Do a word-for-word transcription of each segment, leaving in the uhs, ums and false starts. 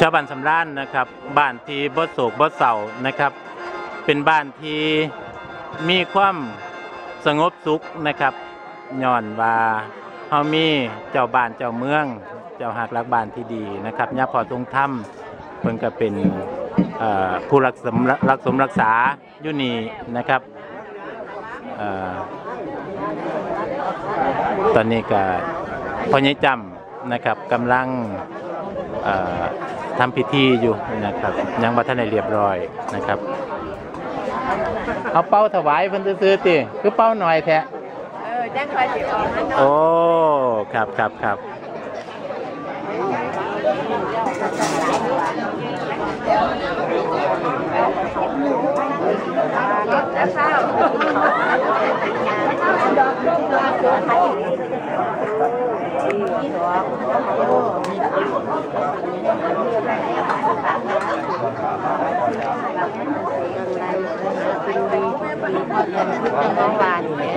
ชาวบ้านสำราญนะครับบ้านที่บ่โศกบ่เศร้านะครับเป็นบ้านที่มีความสงบสุขนะครับย้อนว่าเฮามีเจ้าบ้านเจ้าเมืองเจ้าหักรักบ้านที่ดีนะครับย่าพ่อทรงธรรมเพิ่นก็เป็นผู้รักสมรักสมรักษาอยู่นี่นะครับตอนนี้ก็พ่อใหญ่จำนะครับกำลังทำพิธีอยู่นะครับยังบ่ทันได้เรียบร้อยนะครับเอาเป้าถวายเพิ่นซื้อๆติคือเป้าหน่อยแท้เออจังค่อยสิออกนั่นเนาะโอ้ครับครับครับน้องวานเนี่ย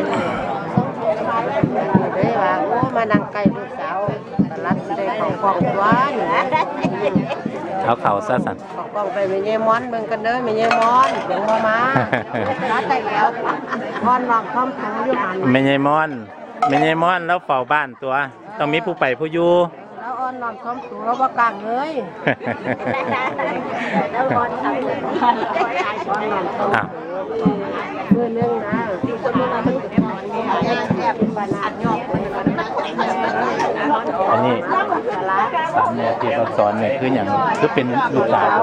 เลยว่าโอ้มานั่งใกล้ลูกสาวตลัดได้เข้ากล่องตัวนี่เขาเขาซะสั่นเข้ากล่องไปไม่เยี่ยมอนเบิ่งกันเด้อไม่เยี่ยมอนยังบ่มาร้านแต่แล้วพรวางพร้อมทั้งอยู่หันไม่ใช่มอนไม่ใช่มอนแล้วเฝ้าบ้านตัวต้องมีผู้ไปผู้อยู่แล้วอ่อนนอนพร้อมสูงแล้วบ่กลางเลยแล้วบอลทำเลยอ่ะเรื่องนึงนะที่คนมามันแอบเป็นปัญหาหยอกอันนี้สามเนี่ยที่เขาสอนเนี่ยคืออย่างคือเป็นลูกสาว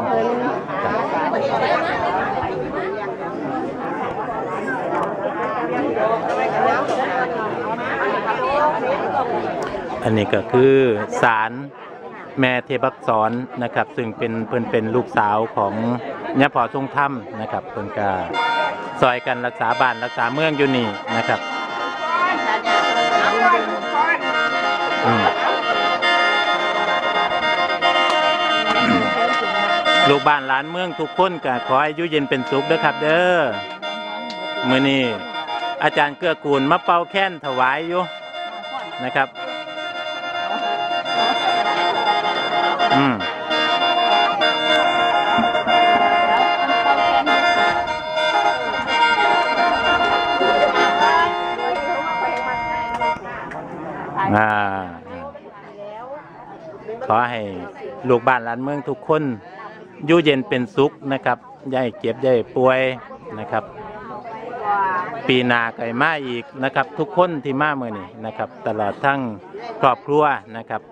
อันนี้ก็คือศาลแม่เทพอักษรนะครับซึ่งเป็นเพิ่นเป็นลูกสาวของย่าพ่อทรงธรรมนะครับเพิ่นก็ซอยกันรักษาบ้านรักษาเมืองอยู่นี่นะครับลูกบ้านหลานเมืองทุกคนก็ขอให้อยู่เย็นเป็นสุขเด้อครับเด้อมื้อนี้อาจารย์เกื้อกูลมาเป่าแค้นถวายอยู่นะครับอืมอ่าขอให้ลูกบ้านหลานเมืองทุกคนอยู่เย็นเป็นสุขนะครับอย่าให้เจ็บอย่าให้ป่วยนะครับปีหน้าไก่มาอีกนะครับทุกคนที่มาเมื่อนี้นะครับตลอดทั้งครอบครัวนะครับ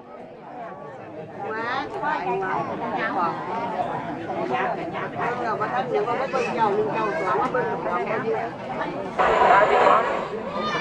เ